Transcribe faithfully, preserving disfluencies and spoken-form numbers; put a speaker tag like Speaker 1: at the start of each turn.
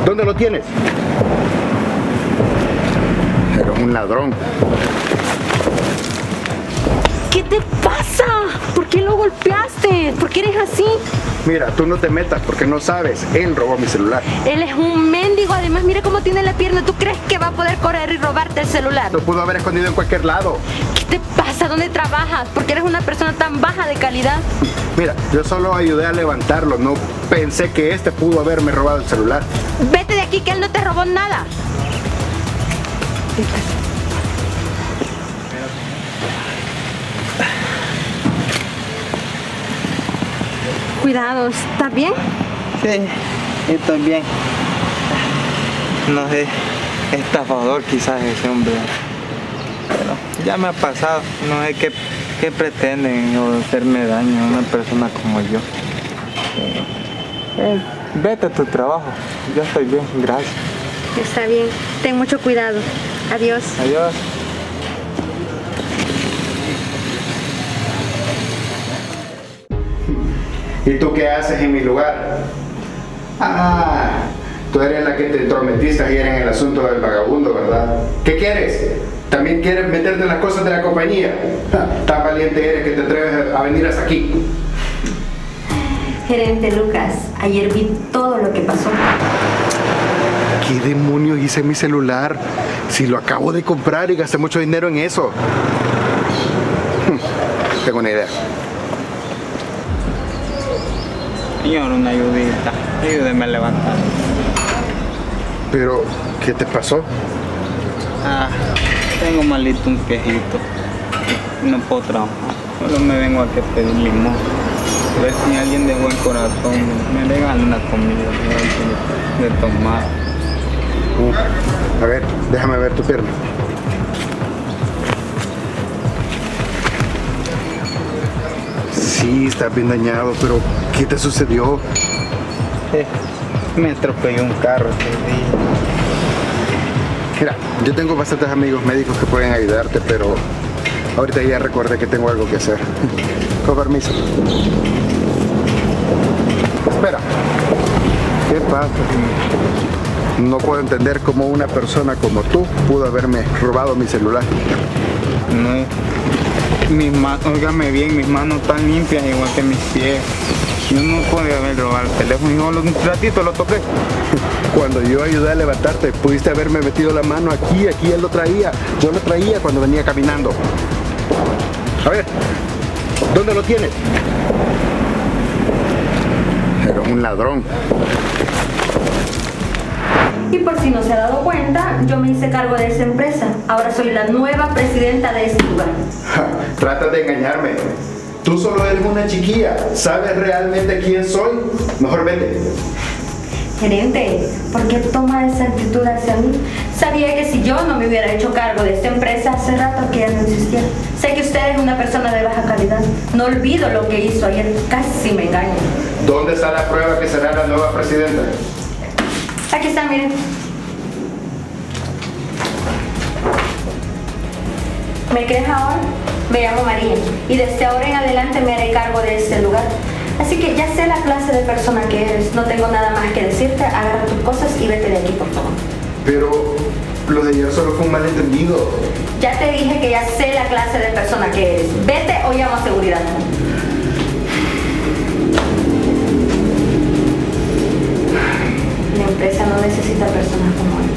Speaker 1: ¿Dónde lo tienes? Era un ladrón.
Speaker 2: ¿Qué te pasa? ¿Por qué lo golpeaste? ¿Por qué eres así?
Speaker 1: Mira, tú no te metas porque no sabes. Él robó mi celular.
Speaker 2: Él es un mendigo, además mira cómo tiene la pierna. ¿Tú crees que va a poder correr y robarte el celular?
Speaker 1: Lo pudo haber escondido en cualquier lado.
Speaker 2: ¿Qué te pasa? ¿Dónde trabajas? ¿Por qué eres una persona tan baja de calidad?
Speaker 1: Mira, yo solo ayudé a levantarlo. No pensé que este pudo haberme robado el celular.
Speaker 2: Vete de aquí, que él no te robó nada. Cuidado, ¿estás bien?
Speaker 3: Sí, estoy bien. No sé, estafador quizás ese hombre. Pero ya me ha pasado. No sé qué, qué pretenden o hacerme daño a una persona como yo. Eh, vete a tu trabajo. Ya estoy bien, gracias.
Speaker 2: Está bien. Ten mucho cuidado. Adiós.
Speaker 3: Adiós.
Speaker 1: ¿Y tú qué haces en mi lugar? Ah, tú eres la que te entrometiste ayer en el asunto del vagabundo, ¿verdad? ¿Qué quieres? ¿También quieres meterte en las cosas de la compañía? Ja, tan valiente eres que te atreves a venir hasta aquí.
Speaker 2: Gerente Lucas, ayer vi todo lo que pasó.
Speaker 1: ¿Qué demonios hice en mi celular? Si lo acabo de comprar y gasté mucho dinero en eso. Tengo una idea.
Speaker 3: Señor, una ayudita. Ayúdeme a levantar.
Speaker 1: Pero, ¿qué te pasó?
Speaker 3: Ah, tengo malito un quejito. No puedo trabajar. Solo me vengo a que pedir limón. A ver si alguien de buen corazón me regala una comida de tomar.
Speaker 1: Uh, a ver, déjame ver tu pierna. Sí, está bien dañado, pero ¿qué te sucedió?
Speaker 3: Eh, me atropelló un carro ese día.
Speaker 1: Mira, yo tengo bastantes amigos médicos que pueden ayudarte, pero ahorita ya recordé que tengo algo que hacer. Con permiso. Espera. ¿Qué pasa? No puedo entender cómo una persona como tú pudo haberme robado mi celular.
Speaker 3: No, mis manos, óigame bien, mis manos están limpias igual que mis pies. Yo no podía haber robado el teléfono, yo un ratito lo toqué.
Speaker 1: Cuando yo ayudé a levantarte, pudiste haberme metido la mano aquí, aquí él lo traía. Yo lo traía cuando venía caminando. A ver, ¿dónde lo tienes? Era un ladrón.
Speaker 2: Y por si no se ha dado cuenta, yo me hice cargo de esa empresa. Ahora soy la nueva presidenta de este lugar.
Speaker 1: Ja, trata de engañarme. Tú solo eres una chiquilla. ¿Sabes realmente quién soy? Mejor vete.
Speaker 2: Gerente, ¿por qué toma esa actitud hacia mí? Sabía que si yo no me hubiera hecho cargo de esta empresa, hace rato que ya no existía. Sé que usted es una persona de baja calidad. No olvido lo que hizo ayer. Casi me engaño.
Speaker 1: ¿Dónde está la prueba que será la nueva presidenta?
Speaker 2: Aquí está, miren. ¿Me crees ahora? Me llamo María y desde ahora en adelante me haré cargo de este lugar. Así que ya sé la clase de persona que eres. No tengo nada más que decirte. Agarra tus cosas y vete de aquí, por favor.
Speaker 1: Pero lo de ayer solo fue un malentendido.
Speaker 2: Ya te dije que ya sé la clase de persona que eres. Vete o llamo a seguridad. La empresa no necesita personas como él.